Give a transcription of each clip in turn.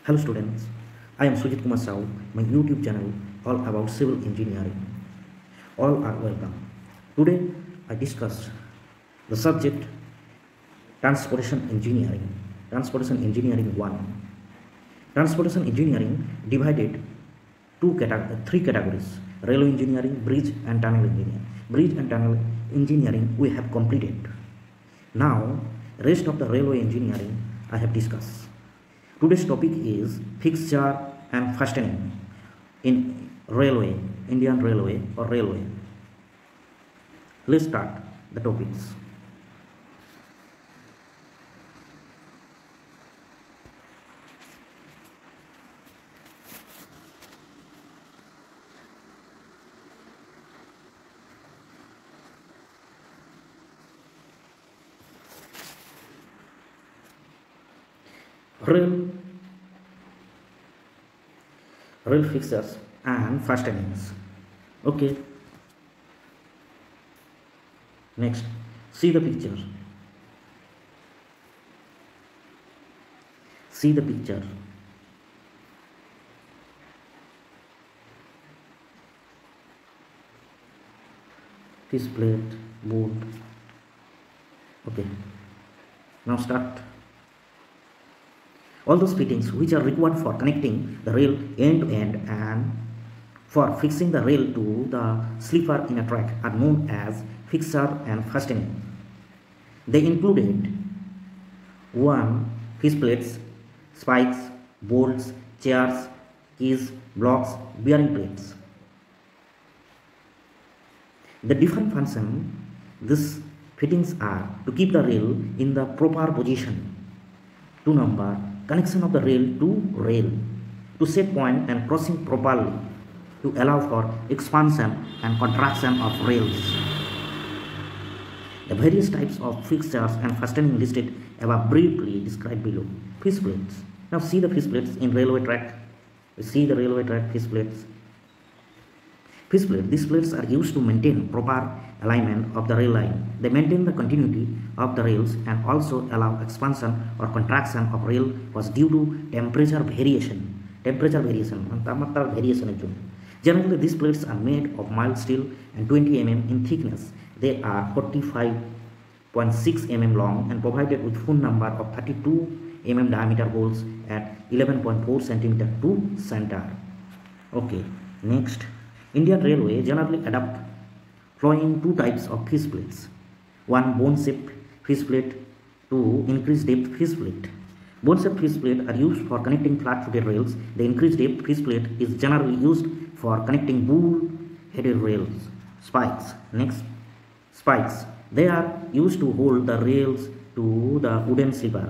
Hello students, I am Sujit Kumar Sahu, my YouTube channel all about civil engineering. All are welcome. Today I discuss the subject Transportation Engineering. Transportation Engineering 1. Transportation Engineering divided three categories: railway engineering, bridge and tunnel engineering. Bridge and tunnel engineering we have completed. Now rest of the railway engineering I have discussed. Today's topic is fixture and fastening in railway, Indian Railway or railway. Let's start the topics. Rail fixtures and fastenings. Okay, next see the picture. This plate, board. Okay, now start. All those fittings which are required for connecting the rail end to end and for fixing the rail to the sleeper in a track are known as fixture and fastening. They included 1. Fish plates, spikes, bolts, chairs, keys, blocks, bearing plates. The different function these fittings are to keep the rail in the proper position. 2 number, connection of the rail to rail, to set point and crossing properly, to allow for expansion and contraction of rails. The various types of fixtures and fastening listed above briefly described below. Fish plates. Now see the fish plates in railway track. You see the railway track fish plates. Fish plates. These plates are used to maintain proper alignment of the rail line. They maintain the continuity of the rails and also allow expansion or contraction of rail was due to temperature variation. তাপমাত্রার ভেরিয়েশনের জন্য. Generally, these plates are made of mild steel and 20 mm in thickness. They are 45.6 mm long and provided with full number of 32 mm diameter holes at 11.4 cm to center. Okay, next. Indian Railway generally adopt following 2 types of fish plates. 1. Bone-shaped fish plate. 2. Increased depth fish plate. Bone-shaped fish plate are used for connecting flat-footed rails. The increased depth fish plate is generally used for connecting bull-headed rails. Spikes. Next, spikes. They are used to hold the rails to the wooden sleeper.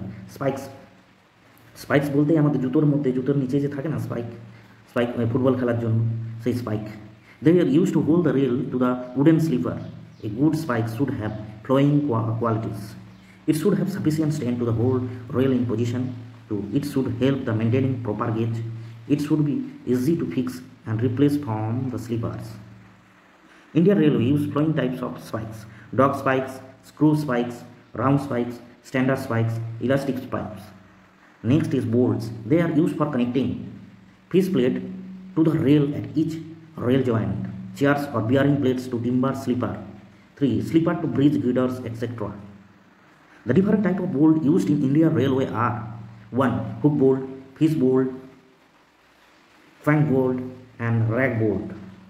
Spikes বলতে আমাদের জুতোর নিচে যে থাকে না spike football খেলার জন্য সেই spike. They are used to hold the rail to the wooden sleeper. A good spike should have flowing qualities. It should have sufficient strength to hold rail in position. It should help the maintaining proper gauge. It should be easy to fix and replace from the sleepers. Indian Railway use following types of spikes: dog spikes, screw spikes, round spikes, standard spikes, elastic spikes. Next is bolts. They are used for connecting fish plate to the rail at each rail joint, chairs or bearing plates to timber sleeper. 3. Sleeper to bridge girders, etc. The different type of bolt used in Indian Railway are 1. Hook bolt, fish bolt, fang bolt and rag bolt.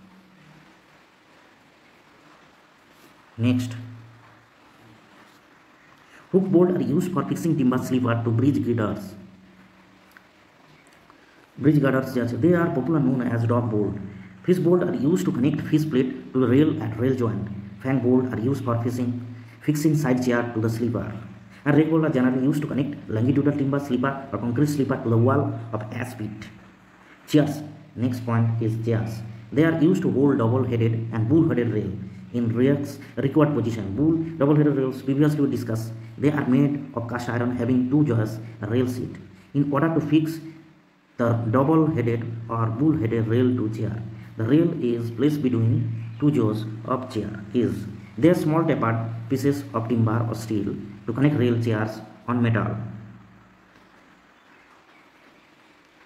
Next, hook bolt are used for fixing timber sleeper to bridge girders. They are popularly known as dog bolt. Fish bolt are used to connect fish plate to the rail at rail joint. Fang bolt are used for fixing side chair to the sleeper. And rag bolt are generally used to connect longitudinal timber sleeper or concrete sleeper to the wall of ash pit. Chairs. Next point is chairs. They are used to hold double-headed and bull-headed rail in required position. Double-headed rails previously discussed. They are made of cast iron having 2 jaws rail seat. In order to fix the double-headed or bull-headed rail to chair, the rail is placed between 2 jaws of chair. They are small tapered pieces of timber or steel to connect rail chairs on metal.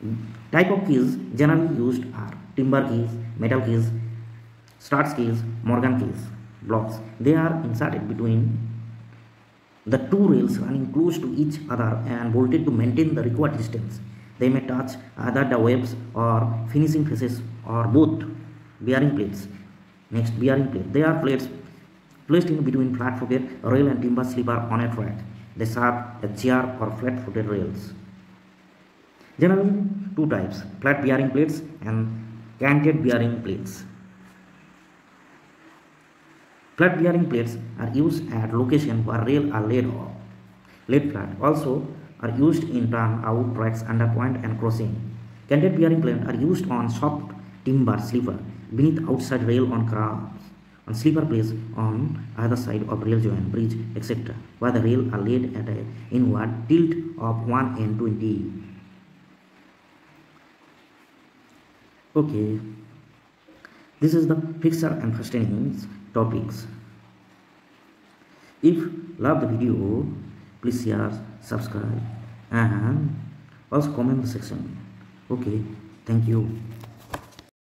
Type of keys generally used are timber keys, metal keys, Strass keys, Morgan keys, blocks. They are inserted between the two rails running close to each other and bolted to maintain the required distance. They may touch either the webs or finishing faces or both. Bearing plates. Next, bearing plate. They are plates placed in between flat-footed rail and timber sleeper on a track. They serve as chair or flat-footed rails. Generally, two types: flat bearing plates and canted bearing plates. Flat bearing plates are used at locations where rails are laid flat. Also are used in turn-out tracks under point and crossing. Canted bearing plates are used on soft timber sleeper beneath outside rail on cars, on sleeper plates on either side of rail joint, bridge, etc., where the rails are laid at an inward tilt of 1 n20. Okay, this is the fixture and fastenings topics. If love the video, please share, subscribe, and also comment the section. Okay, thank you.